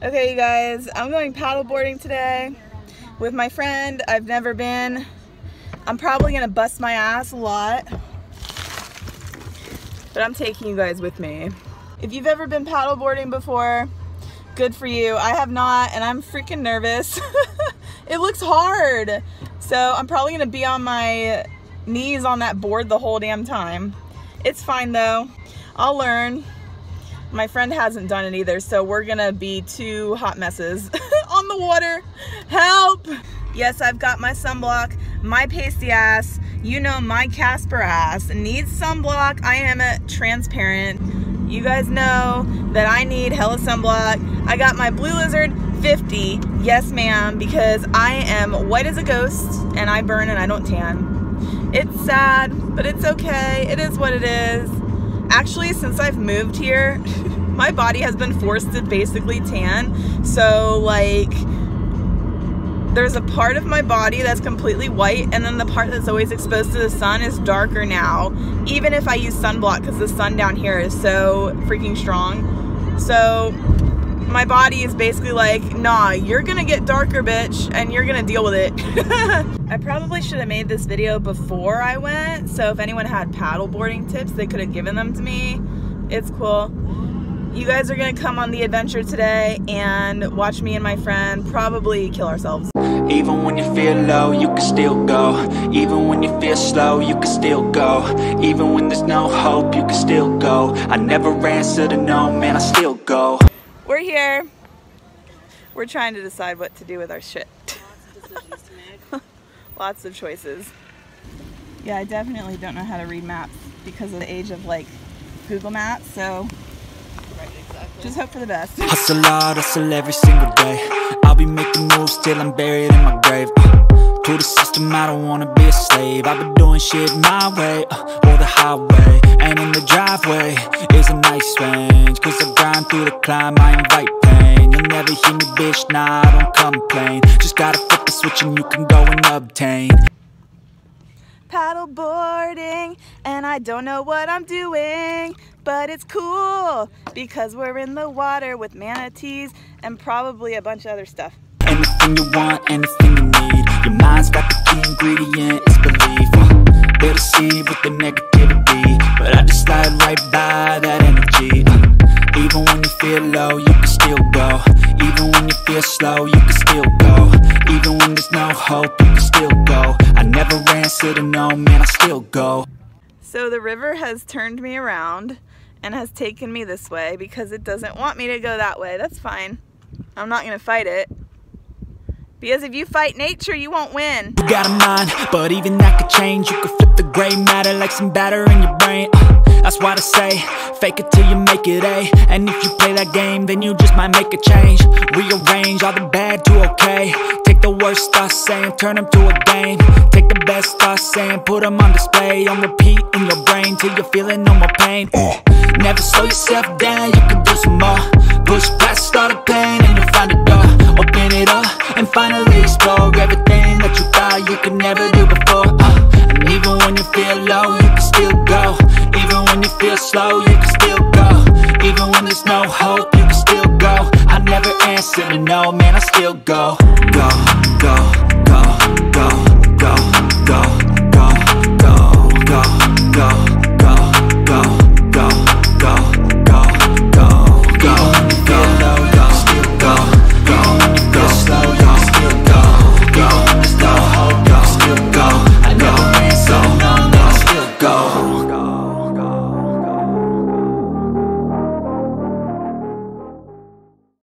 Okay, you guys, I'm going paddleboarding today with my friend. I've never been. I'm probably gonna bust my ass a lot, but I'm taking you guys with me. If you've ever been paddleboarding before, good for you. I have not, and I'm freaking nervous. It looks hard. So I'm probably gonna be on my knees on that board the whole damn time. It's fine though, I'll learn. My friend hasn't done it either, so we're gonna be two hot messes on the water. Help! Yes, I've got my sunblock, my pasty ass, you know, my Casper ass needs sunblock. I am a transparent. You guys know that I need hella sunblock. I got my Blue Lizard 50, yes ma'am, because I am white as a ghost and I burn and I don't tan. It's sad, but it's okay. It is what it is. Actually, since I've moved here, my body has been forced to basically tan. So like, there's a part of my body that's completely white, and then the part that's always exposed to the sun is darker now, even if I use sunblock, because the sun down here is so freaking strong. So my body is basically like, nah, you're gonna get darker, bitch, and you're gonna deal with it. I probably should have made this video before I went, so if anyone had paddleboarding tips, they could have given them to me. It's cool. You guys are gonna come on the adventure today and watch me and my friend probably kill ourselves. Even when you feel low, you can still go. Even when you feel slow, you can still go. Even when there's no hope, you can still go. I never answer to no, man, I still go. We're here. We're trying to decide what to do with our shit. Lots of decisions to make. Lots of choices. Yeah, I definitely don't know how to read maps because of the age of like Google Maps, so Right, exactly. just hope for the best. Hustle hard, hustle every single day. I'll be making moves till I'm buried in my grave. To the system, I don't wanna be a slave. I've been doing shit my way, or the highway. And in the driveway is a nice range, cause I grind through the climb, I invite pain. You'll never hear me, bitch, nah, I don't complain. Just gotta flip the switch and you can go and obtain. Paddleboarding, and I don't know what I'm doing, but it's cool because we're in the water with manatees and probably a bunch of other stuff. Anything you want, anything you need. Your mind's got the key ingredient, it's belief. They'll deceive with the negativity, but I just slide right by that energy. Even when you feel low, you can still go. Even when you feel slow, you can still go. Even when there's no hope, you can still go. I never answer to no, man, I still go. So the river has turned me around and has taken me this way because it doesn't want me to go that way. That's fine. I'm not gonna fight it. Because if you fight nature, you won't win. You got a mind, but even that could change. You could flip the gray matter like some batter in your brain. That's why I say, fake it till you make it A. And if you play that game, then you just might make a change. Rearrange all the bad to okay. Take the worst thoughts saying, turn them to a game. Take the best thoughts saying, put them on display. On repeat in your brain till you're feeling no more pain. Never slow yourself down, you can do some more. Push past all the pain and you'll find a door. Open it up and finally explore everything that you thought you could never do before. And even when you feel low, you can still go. Even when you feel slow, you can still go. Even when there's no hope, you can still go. I never answer to no, man, I still go. Go, go, go, go, go, go.